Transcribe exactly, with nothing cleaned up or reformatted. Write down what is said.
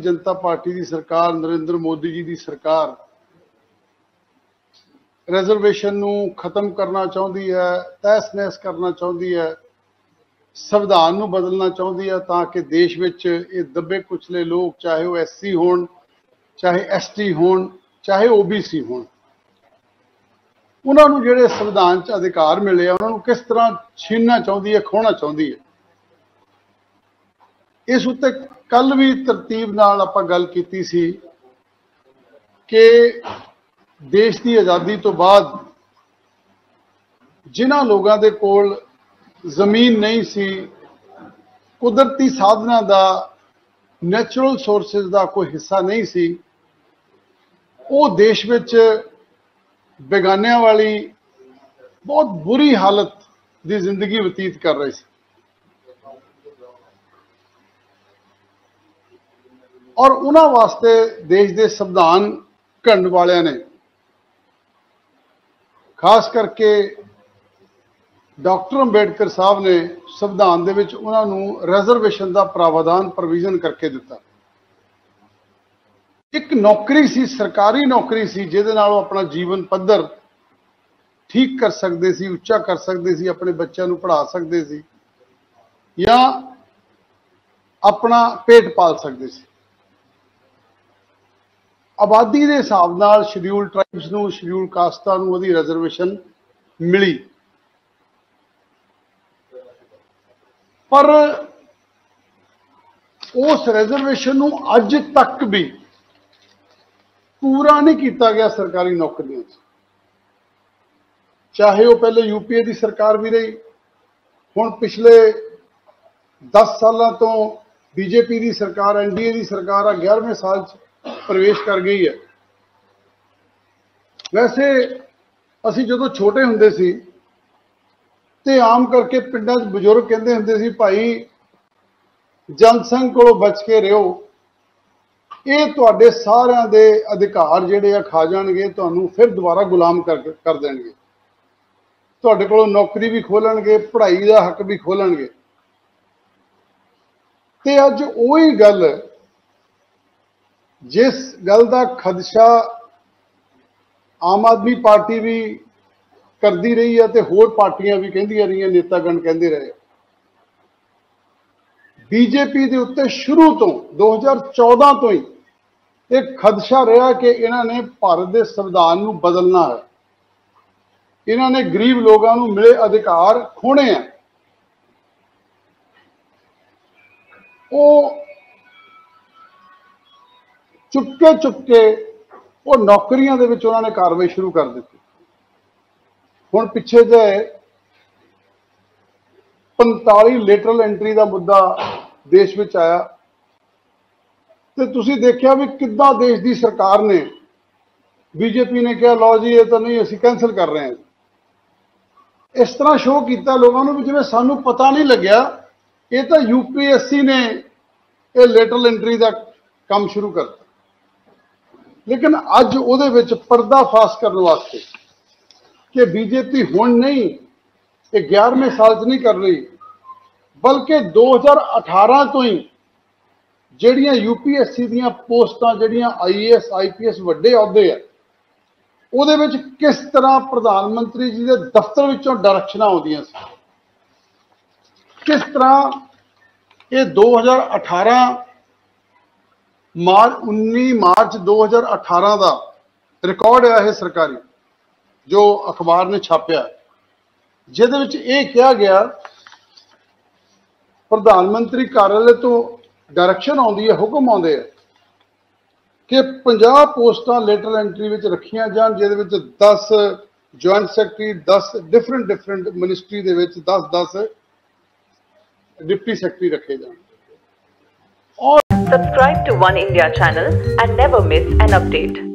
जनता party की सरकार, नरेंद्र मोदी जी की सरकार रिजर्वेशन नूं खत्म करना चाहती है, तहस नहस करना चाहती है, संविधान नूं बदलना चाहती है ताकि देश विच ये दबे कुचले लोग, चाहे वो एस सी होण, चाहे एस टी होण, चाहे ओ बी सी होण, उन्होंने जिहड़े संविधान च अधिकार मिले उन्होंने किस तरह छीनना चाहती है, खोना चाहती है। इस उत्ते कल भी तरतीब नाल आपां गल कीती सी कि देश की आज़ादी तो बाद जिन्हां लोगों के कोल जमीन नहीं सी, कुदरती साधना का, नैचुरल सोर्सिस का कोई हिस्सा नहीं सी, वो देश विच बेगानियां वाली बहुत बुरी हालत की जिंदगी बतीत कर रहे थे। और उन्हां वास्ते देश के संविधान घड़न वालियां ने, खास करके डॉक्टर अंबेडकर साहब ने संविधान दे विच उन्हां नूं रिजर्वेशन का प्रावधान प्रोविजन करके दिता। एक नौकरी सी, सरकारी नौकरी सी, जिहदे नाल अपना जीवन पद्धर ठीक कर सकते सी, उच्चा कर सकते सी, अपने बच्चों को पढ़ा सकते सी या अपना पेट पाल सकते सी। आबादी के हिसाब नाल शेड्यूल ट्राइब्स नूं, शेड्यूल कास्टां नूं उहदी रिजर्वेशन मिली, पर उस रिजर्वेशन नूं अज तक भी पूरा नहीं किया गया सरकारी नौकरियों। चाहे वो पहले यूपीए की सरकार भी रही, हुण पिछले दस सालों तो बीजेपी की सरकार, एनडीए की सरकार आ ग्यारहवें साल प्रवेश कर गई है। वैसे असी जो छोटे हुंदे सी ते आम करके पिंडां च बजुर्ग कहते हुंदे सी, भाई जनसंघ कोलों बच के रहो, ये तुहाडे सारिਆਂ दे अधिकार जिहड़े आ खा जाणगे, तुहानूं फिर दोबारा गुलाम कर कर देणगे, तुहाडे कोलों नौकरी भी खोलणगे, पढ़ाई का हक भी खोलणगे। ते अज उही गल जिस गल का खदशा आम आदमी पार्टी भी करती रही है, तो होर पार्टियां भी कहंदियां रही, नेतागण कहते रहे, बीजेपी के उत्ते शुरू तो दो हज़ार चौदह तो ही एक खदशा रहा कि इन्होंने भारत के संविधान को बदलना है, इन्होंने गरीब लोगों को मिले अधिकार खोने हैं। वो चुपके चुपके वो नौकरियां दे विच उन्होंने कार्रवाई शुरू कर दी। हुण पिछे जे पैंताली लेटरल एंट्री का मुद्दा देश में आया, तो तुसी देखिया भी किद्दां देश की सरकार ने, बीजेपी ने कहा लो जी ये तो नहीं, असीं कैंसल कर रहे हैं। इस तरह शो किया लोगों को जिवें सानूं पता नहीं लग्या, ये तो यूपीएससी ने ये लेटरल एंट्री का काम शुरू करता। लेकिन अज उहदे विच पर्दाफाश करने वास्ते कि बीजेपी हुण नहीं, ये ग्यारहवें साल च नहीं कर रही, बल्कि दो हज़ार अठारह तो ही जिहड़ियां यूपीएससी दीयां पोस्टां, जिहड़ियां I A S I P S वड्डे अहुदे है, उहदे विच किस तरह प्रधानमंत्री जी के दफ्तर विचों डायरैक्शनां आउंदियां सी, किस तरह ये दो हज़ार अठारह मार्च उन्नीस मार्च दो हज़ार अठारह का रिकॉर्ड है यह सरकारी, जो अखबार ने छापिया, जिहदे विच यह कहा गया प्रधानमंत्री कार्यालय तो डायरैक्शन आउंदी है, हुक्म आउंदे है कि पचास पोस्टां लेटरल एंट्री विच रखियां जाण, जिहदे विच दस जॉइंट सैकटरी, दस डिफरेंट डिफरेंट मिनिस्ट्री दे विच दस दस डिप्टी सैकटरी रखे जाण। Subscribe to One India channel and never miss an update.